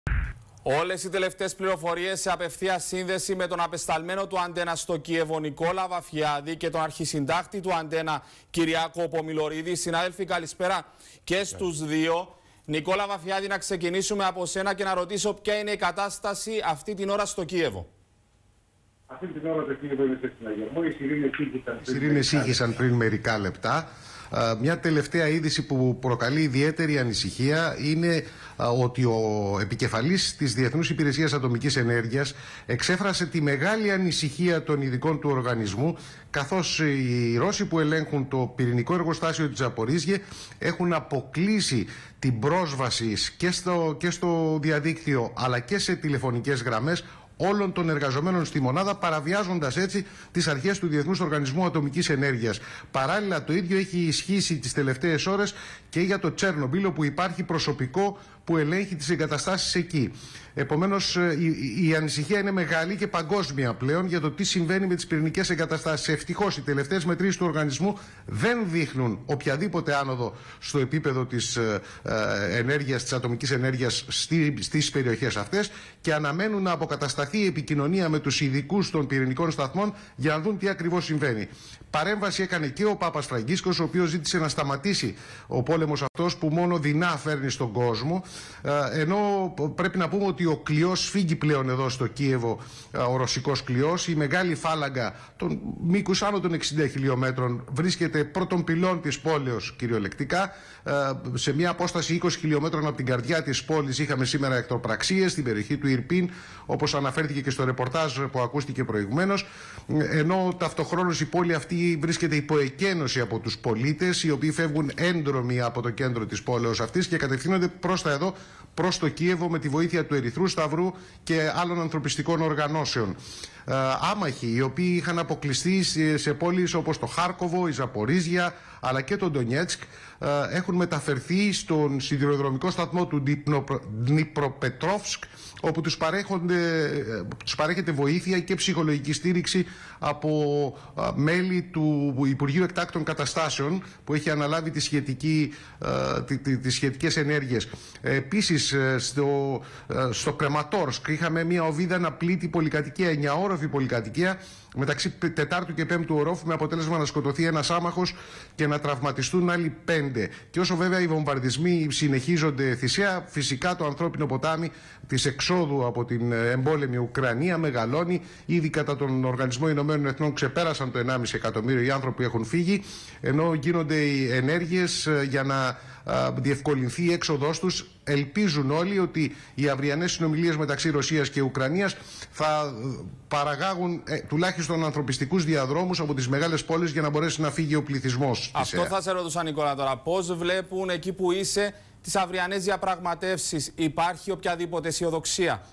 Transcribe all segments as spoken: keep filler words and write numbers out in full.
Όλες οι τελευταίες πληροφορίες σε απευθεία σύνδεση με τον απεσταλμένο του Αντένα στο Κίεβο Νικόλα Βαφιάδη και τον αρχισυντάκτη του Αντένα Κυριάκο Πομιλωρίδη. Συνάδελφοι, καλησπέρα και στους δύο. Νικόλα Βαφιάδη, να ξεκινήσουμε από σένα και να ρωτήσω ποια είναι η κατάσταση αυτή την ώρα στο Κίεβο. Αυτή την ώρα το Κίεβο είναι σε συναγερμό. Οι σιρήνες ήχησαν πριν μερικά λεπτά. Μια τελευταία είδηση που προκαλεί ιδιαίτερη ανησυχία είναι ότι ο επικεφαλής της Διεθνούς Υπηρεσίας Ατομικής Ενέργειας εξέφρασε τη μεγάλη ανησυχία των ειδικών του οργανισμού, καθώς οι Ρώσοι που ελέγχουν το πυρηνικό εργοστάσιο της Ζαπορίζιε έχουν αποκλείσει την πρόσβαση και στο, και στο διαδίκτυο αλλά και σε τηλεφωνικές γραμμές όλων των εργαζομένων στη μονάδα, παραβιάζοντας έτσι τις αρχές του Διεθνούς Οργανισμού Ατομικής Ενέργειας. Παράλληλα, το ίδιο έχει ισχύσει τις τελευταίες ώρες και για το Τσέρνομπιλ, όπου υπάρχει προσωπικό που ελέγχει τις εγκαταστάσεις εκεί. Επομένως, η, η ανησυχία είναι μεγάλη και παγκόσμια πλέον για το τι συμβαίνει με τις πυρηνικές εγκαταστάσεις. Ευτυχώς, οι τελευταίες μετρήσεις του οργανισμού δεν δείχνουν οποιαδήποτε άνοδο στο επίπεδο της ε, ε, ενέργειας, της ατομικής ενέργειας στη, στις περιοχές αυτές και αναμένουν να αποκατασταθεί η επικοινωνία με τους ειδικούς των πυρηνικών σταθμών για να δουν τι ακριβώς συμβαίνει. Παρέμβαση έκανε και ο Πάπας Φραγκίσκος, ο οποίος ζήτησε να σταματήσει ο πόλεμος αυτός που μόνο δεινά φέρνει στον κόσμο. Ενώ πρέπει να πούμε ότι ο κλειός φύγει πλέον εδώ στο Κίεβο, ο ρωσικός κλειός. Η μεγάλη φάλαγγα των μήκους άνω των εξήντα χιλιόμετρων βρίσκεται πρώτων πυλών της πόλεως κυριολεκτικά. Σε μια απόσταση είκοσι χιλιόμετρων από την καρδιά της πόλης είχαμε σήμερα εχθροπραξίες στην περιοχή του Ιρπίν, όπως αναφέρθηκε και στο ρεπορτάζ που ακούστηκε προηγουμένως. Ενώ ταυτοχρόνως η πόλη αυτή βρίσκεται υπό εκένωση από τους πολίτες, οι οποίοι φεύγουν έντρομοι από το κέντρο της πόλεως αυτής και κατευθύνονται προς τα εδώ, προς το Κίεβο, με τη βοήθεια του Ερυθρού Σταυρού και άλλων ανθρωπιστικών οργανώσεων. Ε, άμαχοι οι οποίοι είχαν αποκλειστεί σε, σε πόλεις όπως το Χάρκοβο, η Ζαπορίζια αλλά και το Ντονιέτσκ ε, έχουν μεταφερθεί στον σιδηροδρομικό σταθμό του Ντνιπροπετρόφσκ, όπου τους, τους παρέχεται βοήθεια και ψυχολογική στήριξη από α, μέλη του Υπουργείου Εκτάκτων Καταστάσεων που έχει αναλάβει τη σχετική, α, τη, τη, τις σχετικές ενέργειες. Ε, επίσης στο, στο Κρεματόρσκ είχαμε μια οβίδα να πλήττει πολυκατοικία, εννιαόροφη πολυκατοικία μεταξύ τετάρτου και πέμπτου ορόφου, με αποτέλεσμα να σκοτωθεί ένας άμαχος και να τραυματιστούν άλλοι πέντε. Και όσο βέβαια οι βομβαρδισμοί συνεχίζονται θυσία, φυσικά το ανθρώπινο ποτάμι της εξόδου από την εμπόλεμη Ουκρανία μεγαλώνει. Ήδη κατά τον Οργανισμό Ηνωμένων Εθνών ξεπέρασαν το ενάμιση εκατομμύριο οι άνθρωποι που έχουν φύγει, ενώ γίνονται οι ενέργειες για να διευκολυνθεί η έξοδός τους. Ελπίζουν όλοι ότι οι αυριανές συνομιλίες μεταξύ Ρωσίας και Ουκρανίας θα παραγάγουν ε, τουλάχιστον ανθρωπιστικούς διαδρόμους από τις μεγάλες πόλεις για να μπορέσει να φύγει ο πληθυσμός. Αυτό θα σε ρωτούσα, Νικόλα, τώρα. Πώς βλέπουν εκεί που είσαι τις αυριανές διαπραγματεύσεις? Υπάρχει οποιαδήποτε αισιοδοξία?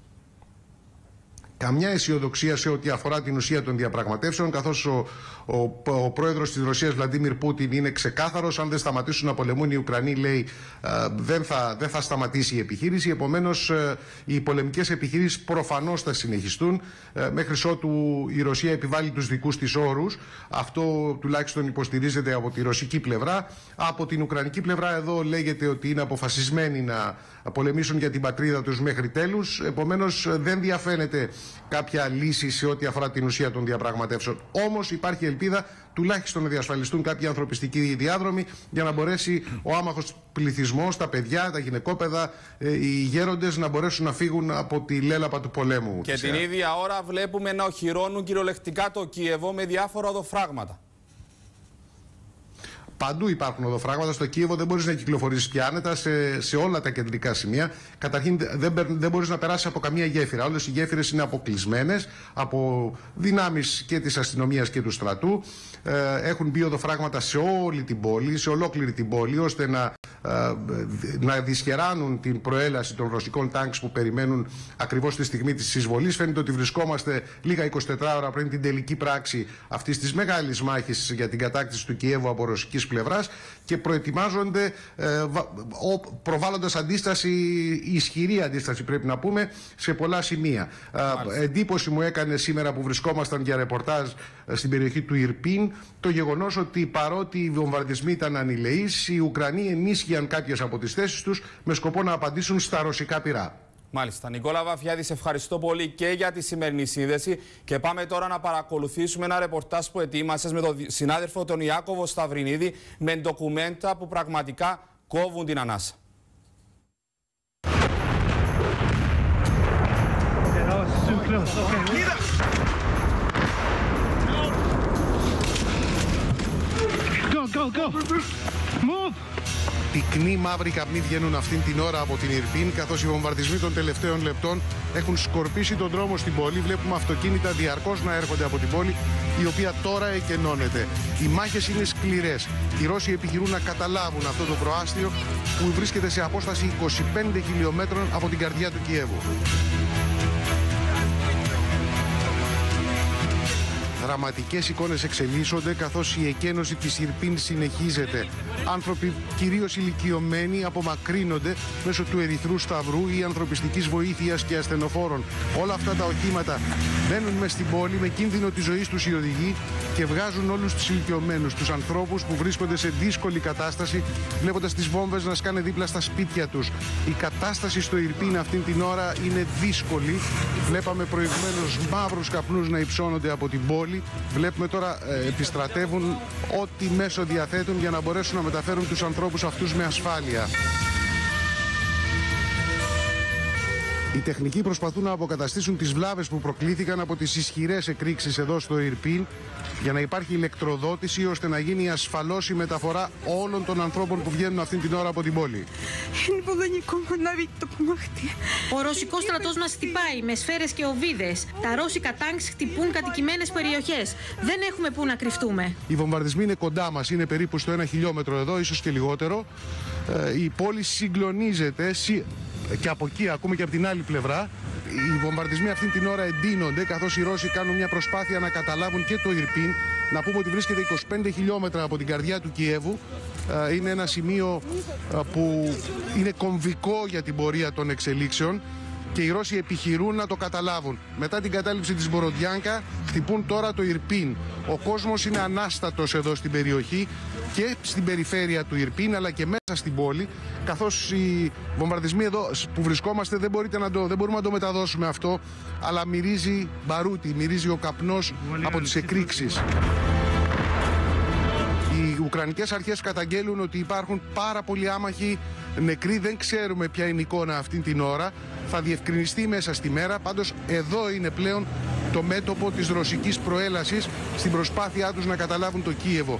Καμιά αισιοδοξία σε ό,τι αφορά την ουσία των διαπραγματεύσεων, καθώς ο, ο, ο πρόεδρος της Ρωσίας, Βλαντίμιρ Πούτιν, είναι ξεκάθαρος. Αν δεν σταματήσουν να πολεμούν οι Ουκρανοί, λέει, δεν θα, δεν θα σταματήσει η επιχείρηση. Επομένως, οι πολεμικές επιχειρήσεις προφανώς θα συνεχιστούν μέχρι ότου η Ρωσία επιβάλλει τους δικούς της όρους. Αυτό τουλάχιστον υποστηρίζεται από τη ρωσική πλευρά. Από την ουκρανική πλευρά εδώ λέγεται ότι είναι αποφασισμένοι να πολεμήσουν για την πατρίδα τους μέχρι τέλους. Επομένως, δεν διαφαίνεται κάποια λύση σε ό,τι αφορά την ουσία των διαπραγματεύσεων. Όμως υπάρχει ελπίδα τουλάχιστον να διασφαλιστούν κάποιοι ανθρωπιστικοί διάδρομοι για να μπορέσει ο άμαχος πληθυσμός, τα παιδιά, τα γυναικόπαιδα, οι γέροντες να μπορέσουν να φύγουν από τη λέλαπα του πολέμου. Και την ίδια ώρα βλέπουμε να οχυρώνουν κυριολεκτικά το Κίεβο με διάφορα οδοφράγματα. Παντού υπάρχουν οδοφράγματα. Στο Κίεβο δεν μπορείς να κυκλοφορήσεις πια άνετα σε, σε όλα τα κεντρικά σημεία. Καταρχήν δεν, δεν μπορείς να περάσεις από καμία γέφυρα. Όλες οι γέφυρες είναι αποκλεισμένες από δυνάμεις και της αστυνομίας και του στρατού. Ε, έχουν μπει οδοφράγματα σε όλη την πόλη, σε ολόκληρη την πόλη, ώστε να, ε, να δυσχεράνουν την προέλαση των ρωσικών τάγκς που περιμένουν ακριβώς τη στιγμή της εισβολής. Φαίνεται ότι βρισκόμαστε λίγα εικοσιτετρά ώρα πριν την τελική πράξη αυτής της μεγάλης μάχης για την κατάκτηση του Κιέβου από ρωσικής πλευράς και προετοιμάζονται ε, προβάλλοντας αντίσταση, ισχυρή αντίσταση πρέπει να πούμε, σε πολλά σημεία. Ε, εντύπωση μου έκανε σήμερα που βρισκόμασταν για ρεπορτάζ στην περιοχή του Ιρπίν το γεγονός ότι παρότι οι βομβαρδισμοί ήταν ανηλεείς, οι Ουκρανοί ενίσχυαν κάποιες από τις θέσεις τους με σκοπό να απαντήσουν στα ρωσικά πυρά. Μάλιστα. Νικόλα Βαφιάδη, σε ευχαριστώ πολύ και για τη σημερινή σύνδεση. Και πάμε τώρα να παρακολουθήσουμε ένα ρεπορτάζ που ετοίμασες με τον συνάδελφο τον Ιάκωβο Σταυρινίδη με ντοκουμέντα που πραγματικά κόβουν την ανάσα. Go, go, go. Move. Πυκνοί μαύροι καπνοί βγαίνουν αυτήν την ώρα από την Ιρπίν, καθώς οι βομβαρδισμοί των τελευταίων λεπτών έχουν σκορπίσει τον δρόμο στην πόλη. Βλέπουμε αυτοκίνητα διαρκώς να έρχονται από την πόλη, η οποία τώρα εκενώνεται. Οι μάχες είναι σκληρές. Οι Ρώσοι επιχειρούν να καταλάβουν αυτό το προάστιο που βρίσκεται σε απόσταση είκοσι πέντε χιλιόμετρων από την καρδιά του Κιέβου. Δραματικές εικόνες εξελίσσονται καθώς η εκένωση της Ιρπίν συνεχίζεται. Άνθρωποι, κυρίως ηλικιωμένοι, απομακρύνονται μέσω του Ερυθρού Σταυρού ή ανθρωπιστικής βοήθειας και ασθενοφόρων. Όλα αυτά τα οχήματα μπαίνουν μες στην πόλη με κίνδυνο της ζωής τους οι οδηγοί και βγάζουν όλους τους ηλικιωμένους, τους ανθρώπους που βρίσκονται σε δύσκολη κατάσταση, βλέποντας τις βόμβες να σκάνε δίπλα στα σπίτια τους. Η κατάσταση στο Ιρπίν αυτήν την ώρα είναι δύσκολη. Βλέπαμε προηγουμένως μαύρους καπνούς να υψώνονται από την πόλη. Βλέπουμε τώρα ε, επιστρατεύουν ό,τι μέσο διαθέτουν για να μπορέσουν να μεταφέρουν τους ανθρώπους αυτούς με ασφάλεια. Οι τεχνικοί προσπαθούν να αποκαταστήσουν τις βλάβες που προκλήθηκαν από τις ισχυρές εκρήξεις εδώ στο Ιρπίν για να υπάρχει ηλεκτροδότηση ώστε να γίνει ασφαλώς η μεταφορά όλων των ανθρώπων που βγαίνουν αυτήν την ώρα από την πόλη. Ο ρωσικός στρατός μας χτυπάει με σφαίρες και οβίδες. Τα ρώσικα τάγκς χτυπούν κατοικημένες περιοχές. Δεν έχουμε πού να κρυφτούμε. Οι βομβαρδισμοί είναι κοντά μας, είναι περίπου στο ένα χιλιόμετρο εδώ, ίσως και λιγότερο. Ε, η πόλη συγκλονίζεται. Και από εκεί, ακούμε και από την άλλη πλευρά, οι βομβαρδισμοί αυτήν την ώρα εντείνονται, καθώς οι Ρώσοι κάνουν μια προσπάθεια να καταλάβουν και το Ιρπίν. Να πούμε ότι βρίσκεται είκοσι πέντε χιλιόμετρα από την καρδιά του Κιέβου. Είναι ένα σημείο που είναι κομβικό για την πορεία των εξελίξεων και οι Ρώσοι επιχειρούν να το καταλάβουν. Μετά την κατάληψη της Μποροντιάνκα χτυπούν τώρα το Ιρπίν. Ο κόσμος είναι ανάστατος εδώ στην περιοχή και στην περιφέρεια του Ιρπίν αλλά και μέσα στην πόλη, καθώς οι βομβαρδισμοί εδώ που βρισκόμαστε δεν, μπορείτε να το, δεν μπορούμε να το μεταδώσουμε αυτό, αλλά μυρίζει μπαρούτι, μυρίζει ο καπνός από τις εκρήξεις. Οι Ουκρανικές αρχές καταγγέλουν ότι υπάρχουν πάρα πολλοί άμαχοι νεκροί, δεν ξέρουμε ποια είναι η εικόνα αυτή την ώρα, θα διευκρινιστεί μέσα στη μέρα, πάντως εδώ είναι πλέον το μέτωπο της ρωσικής προέλασης στην προσπάθειά τους να καταλάβουν το Κίεβο.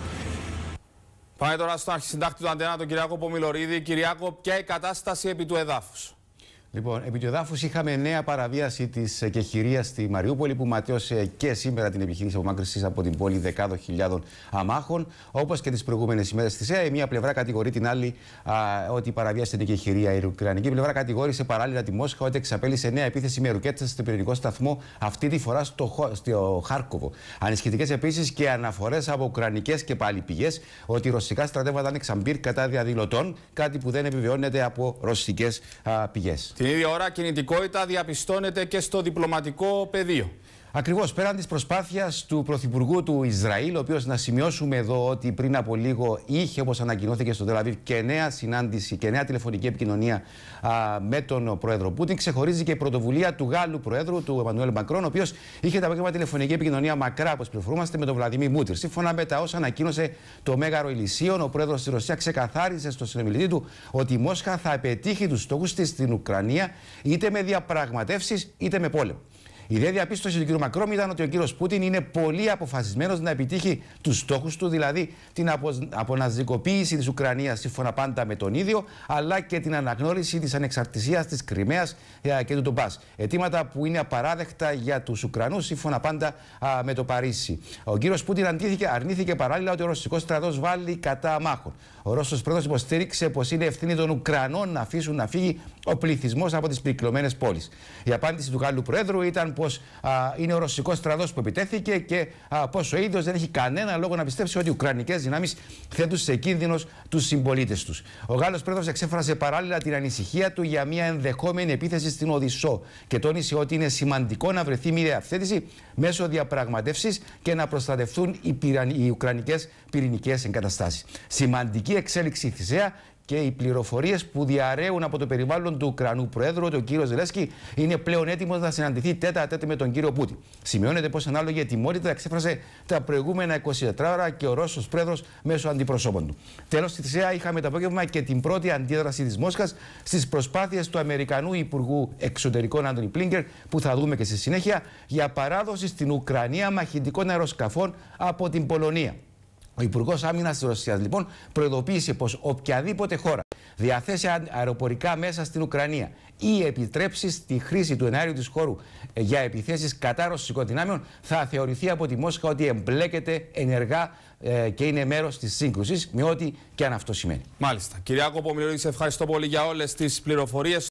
Πάμε τώρα στον αρχισυντάκτη του Αντένα, τον Κυριάκο Πομιλωρίδη. Κυριάκο, ποια η κατάσταση επί του εδάφους? Λοιπόν, επί του εδάφους είχαμε νέα παραβίαση της κεχηρίας στη Μαριούπολη που ματιώσε και σήμερα την επιχείρηση απομάκρυνσης από την πόλη δεκάδων χιλιάδων αμάχων. Όπως και τις προηγούμενες ημέρες στη ΣΕΑ, η μία πλευρά κατηγορεί την άλλη α, ότι παραβίασε την κεχηρία. Η ουκρανική πλευρά κατηγόρησε παράλληλα τη Μόσχα ότι εξαπέλυσε νέα επίθεση με ρουκέτες στο πυρηνικό σταθμό, αυτή τη φορά στο, στο Χάρκοβο. Ανησυχητικές επίσης και αναφορές από ουκρανικές και πάλι πηγές ότι ρωσικά στρατεύματα άνοιξαν μπυρ κατά διαδηλωτών, κάτι που δεν επιβεβαιώνεται από ρωσικές πηγές. Την ίδια ώρα κινητικότητα διαπιστώνεται και στο διπλωματικό πεδίο. Ακριβώς, πέραν της προσπάθειας του Πρωθυπουργού του Ισραήλ, ο οποίος, να σημειώσουμε εδώ ότι πριν από λίγο είχε, όπως ανακοινώθηκε στο Τελ-Αβίβ, και νέα συνάντηση και νέα τηλεφωνική επικοινωνία α, με τον Πρόεδρο Πούτιν, ξεχωρίζει και η πρωτοβουλία του Γάλλου Προέδρου, του Εμμανουέλ Μακρόν, ο οποίος είχε τα απόγευμα τηλεφωνική επικοινωνία μακρά, όπως πληροφορούμαστε, με τον Βλαντιμίρ Πούτιν. Σύμφωνα με τα όσα ανακοίνωσε το Μέγαρο Ηλυσίων, ο Πρόεδρος της Ρωσίας ξεκαθάρισε στο συνομιλητή του ότι η Μόσχα θα πετύχει τους στόχους της στην Ουκρανία είτε με διαπραγματεύσεις είτε με πόλεμο. Η δε διαπίστωση του κ. Μακρόν ήταν ότι ο κ. Πούτιν είναι πολύ αποφασισμένος να επιτύχει τους στόχους του, δηλαδή την αποναζικοποίηση της Ουκρανίας σύμφωνα πάντα με τον ίδιο, αλλά και την αναγνώριση της ανεξαρτησίας της Κριμαίας και του Ντομπάς. Αιτήματα που είναι απαράδεκτα για τους Ουκρανούς σύμφωνα πάντα με το Παρίσι. Ο κ. Πούτιν αρνήθηκε, αρνήθηκε παράλληλα ότι ο ρωσικός στρατός βάλει κατά αμάχων. Ο Ρώσος πρόεδρος υποστήριξε πως είναι ευθύνη των Ουκρανών να αφήσουν να φύγει ο πληθυσμός από τις περικλωμένες πόλεις. Η απάντηση του Γάλλου Προέδρου ήταν πως α, είναι ο ρωσικός στρατός που επιτέθηκε και α, πως ο ίδιος δεν έχει κανένα λόγο να πιστέψει ότι οι ουκρανικές δυνάμεις θέτουν σε κίνδυνο τους συμπολίτες τους. Ο Γάλλος Πρόεδρος εξέφρασε παράλληλα την ανησυχία του για μια ενδεχόμενη επίθεση στην Οδυσσό και τόνισε ότι είναι σημαντικό να βρεθεί μια διευθέτηση μέσω διαπραγματεύσης και να προστατευτούν οι, πυραν... οι ουκρανικές πυρηνικές εγκαταστάσεις. Σημαντική εξέλιξη θυσία και οι πληροφορίες που διαρρέουν από το περιβάλλον του Ουκρανού Προέδρου ότι ο κύριος Ζελένσκι είναι πλέον έτοιμος να συναντηθεί τέτα τέτα με τον κύριο Πούτιν. Σημειώνεται πως ανάλογη ετοιμότητα εξέφρασε τα προηγούμενα είκοσι τέσσερις ώρα και ο Ρώσος Πρόεδρος μέσω αντιπροσώπων του. Τέλος, στη θυσία είχαμε το απόγευμα και την πρώτη αντίδραση της Μόσχας στις προσπάθειες του Αμερικανού Υπουργού Εξωτερικών Άντονι Μπλίνκεν, που θα δούμε και στη συνέχεια, για παράδοση στην Ουκρανία μαχητικών αεροσκαφών από την Πολωνία. Ο Υπουργός Άμυνας της Ρωσίας, λοιπόν, προειδοποίησε πως οποιαδήποτε χώρα διαθέσει αεροπορικά μέσα στην Ουκρανία ή επιτρέψει στη χρήση του εναέριου της χώρου για επιθέσεις κατά ρωσικών δυνάμεων θα θεωρηθεί από τη Μόσχα ότι εμπλέκεται ενεργά ε, και είναι μέρος της σύγκρουσης, με ό,τι και αν αυτό σημαίνει. Μάλιστα. Κυριάκο Πομιλωρίδη, σε ευχαριστώ πολύ για όλες τις πληροφορίες.